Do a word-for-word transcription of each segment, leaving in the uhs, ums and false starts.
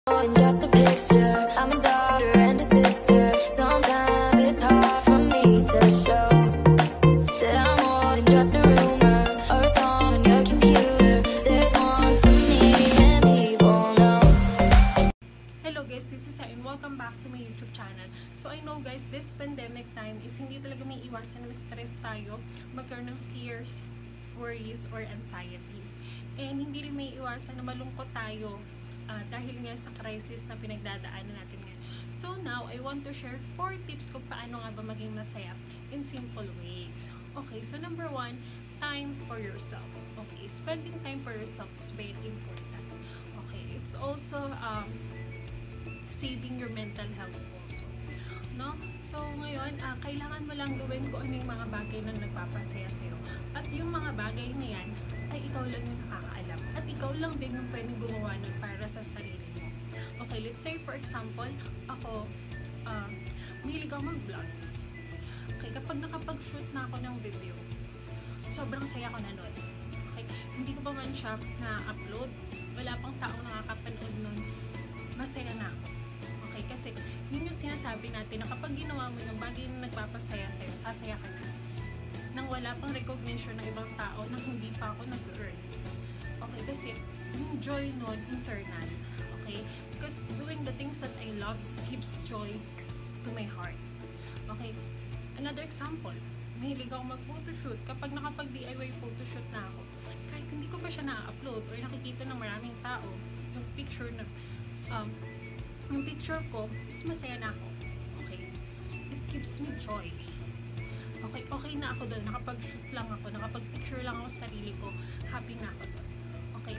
Just a picture, I'm a daughter and a sister. Sometimes it's hard for me to show that I'm more than just a rumor or a song on your computer. There's more to me and people know. Hello guys, this is Sa and welcome back to my YouTube channel. So I know guys, this pandemic time is hindi talaga may iwasan na stress tayo, magkaroon ng fears, worries, or anxieties. And hindi rin may iwasan na malungkot tayo uh, dahil nga sa crisis na pinagdadaanan natin ngayon. So now, I want to share four tips kung paano nga ba maging masaya in simple ways. Okay, so number one, time for yourself. Okay, spending time for yourself is very important. Okay, it's also um, saving your mental health also. No? So, ngayon, uh, kailangan mo lang gawin kung ano yung mga bagay na nagpapasaya sa'yo. At yung mga bagay na yan, ay ikaw lang yung nakakaalam. At ikaw lang din yung pwedeng gumawa nun para sa sarili mo. Okay, let's say for example, ako, uh, mahilig ako mag-vlog. Okay, kapag nakapag-shoot na ako ng video, sobrang saya ko na nun. Okay, hindi ko pa man siya na-upload. Wala pang taong nakakapanood nun. Masaya na ako. Okay, kasi yun yung sinasabi natin na kapag ginawa mo yung bagay na nagpapasaya sa'yo, sasaya ka na. Nang wala pang recognition ng ibang tao na hindi pa ako nag-earn. Okay, kasi yung joy nun, internal. Okay? Because doing the things that I love gives joy to my heart. Okay? Another example, mahilig ako mag-photoshoot. Kapag nakapag-D I Y photoshoot na ako, kahit hindi ko pa siya na-upload or nakikita ng maraming tao, yung picture na, um, yung picture ko is masaya na ako. Okay? It gives me joy. Okay, okay na ako doon. Nakapag-shoot lang ako, nakapag-picture lang ako sa sarili ko, happy na ako doon. Okay?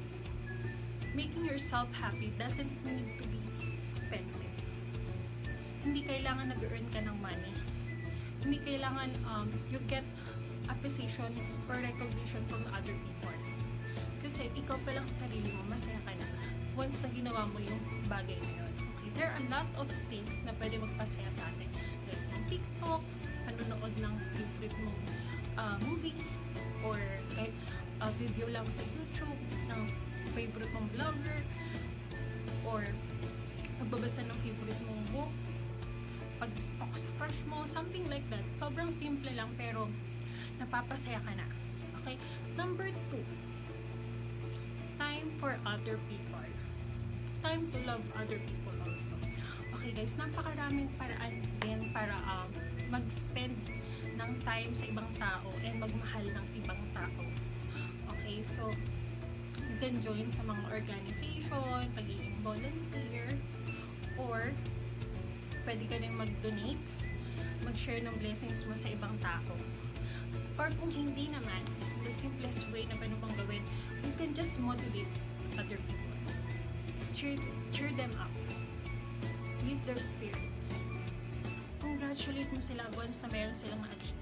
Making yourself happy doesn't need to be expensive. Hindi kailangan nag-earn ka ng money. Hindi kailangan um, you get appreciation or recognition from other people. Kasi ikaw pa lang sa sarili mo, masaya ka na once na ginawa mo yung bagay na yun. Okay? There are a lot of things na pwede magpasaya sa atin. Like ng TikTok, panonood ng favorite mong uh, movie, or kahit uh, video lang sa YouTube ng favorite mong vlogger, or pagbabasa ng favorite mong book, pag-stalk sa crush mo, something like that. Sobrang simple lang pero napapasaya ka na. Okay? Number two, time for other people. It's time to love other people also. Okay guys, napakaraming paraan din para um, mag-spend ng time sa ibang tao and magmahal ng ibang tao. Okay, so you can join sa mga organization, pagiging volunteer, or pwede ka rin mag-donate, mag-share ng blessings mo sa ibang tao. Or kung hindi naman, the simplest way na pwede mong gawin, you can just motivate other people. Cheer, cheer them up. Lift their spirits. Congratulate mo sila once na meron silang ma-achieve.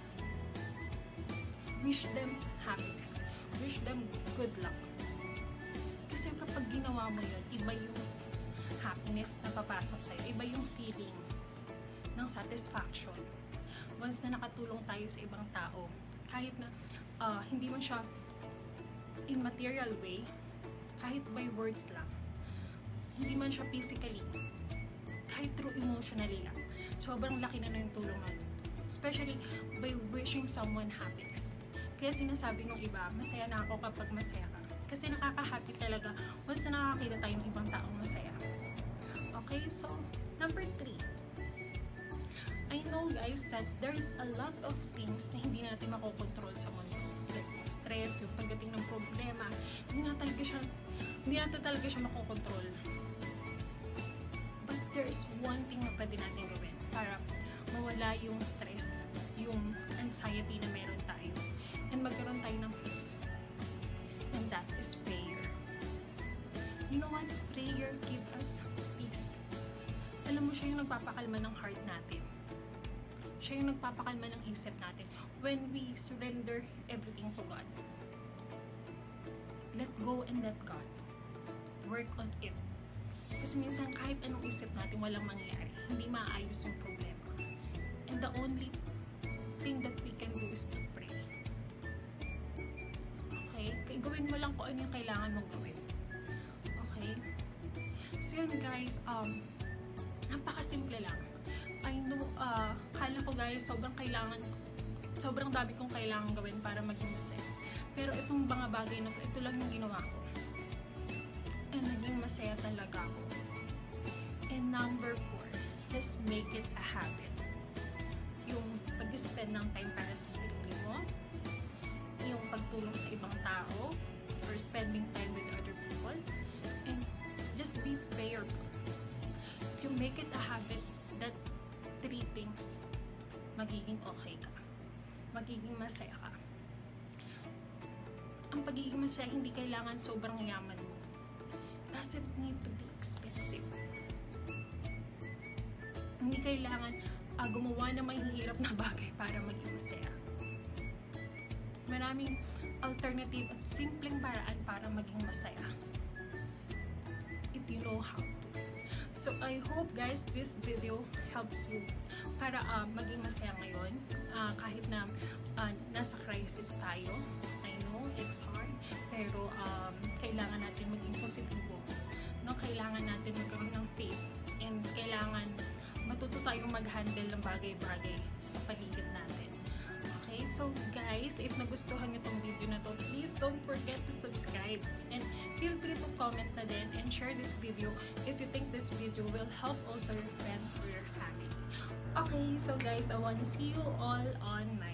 Wish them happiness. Wish them good luck. Kasi kapag ginawa mo yun, iba yung happiness na papasok sa'yo. Iba yung feeling ng satisfaction. Once na nakatulong tayo sa ibang tao, kahit na uh, hindi man siya in material way, kahit by words lang, hindi man siya physically, kahit through emotionally lang, sobrang laki na na yung tulong nun. Especially by wishing someone happiness. Kaya sinasabi ng iba, masaya na ako kapag masaya ka. Kasi nakaka-happy talaga once na nakakita tayo ng ibang taong masaya. Okay, so number three, I know guys that there's a lot of things na hindi natin makokontrol sa mundo. Like stress, yung pagdating ng problema, hindi natin talaga siya, hindi natin talaga siya makokontrol. But there's one thing na pwede natin gawin para mawala yung stress, yung anxiety na meron tayo, and magkaroon tayo ng peace. And that is prayer. You know what? Prayer gives us peace. Alam mo, siya yung nagpapakalma ng heart natin. Siya yung nagpapakalma ng isip natin when we surrender everything to God. Let go and let God work on it. Kasi minsan kahit anong isip natin walang mangyayari, hindi maayos yung problema. And the only thing that we can do is to pray. Okay? Gawin mo lang kung ano yung kailangan mong gawin. Okay? So yun guys, um, napakasimple lang. I know, uh, kala ko guys, sobrang kailangan, sobrang dami kong kailangan gawin para maging masaya. Pero itong mga bagay na ito lang yung ginawa ko. And naging masaya talaga ako. And number four, just make it a habit. Yung pag-spend ng time para sa sarili mo, yung pagtulong sa ibang tao, or spending time with other people, and just be prayerful. If you make it a habit, that three things, magiging okay ka. Magiging masaya ka. Ang pagiging masaya, hindi kailangan sobrang yaman mo. Doesn't need to be expensive. Hindi kailangan uh, gumawa ng mahihirap na bagay para maging masaya. Maraming alternative at simpleng paraan para maging masaya. If you know how to. So, I hope guys, this video helps you para uh, maging masaya ngayon. Uh, kahit na uh, nasa crisis tayo. I know, it's hard. Pero, um, kailangan natin maging positibo. No? Kailangan natin magkaroon ng faith. And kailangan matuto tayong mag-handle ng bagay-bagay sa paligid natin. Okay, so guys, if nagustuhan nyo tong video na to, please don't forget to subscribe. And feel free to comment na din and share this video if you think this video will help also your friends or your family. Okay, so guys, I want to see you all on my